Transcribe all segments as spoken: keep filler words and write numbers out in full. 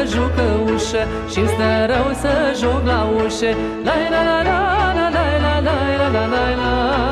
jucă ușă și-mi stă rău să joc la ușă. La la la la la la la la la la la la.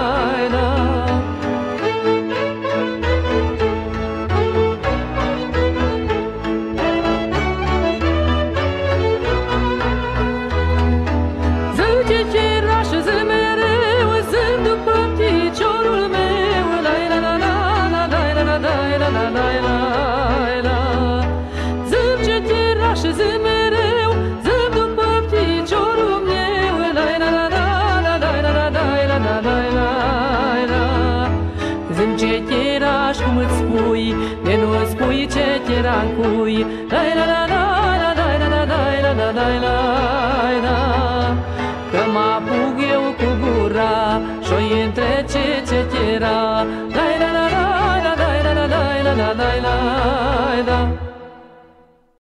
Cum îți spui, de nu spui ce ți-era în cui. La la la la la la la la la la la la la. Că m-a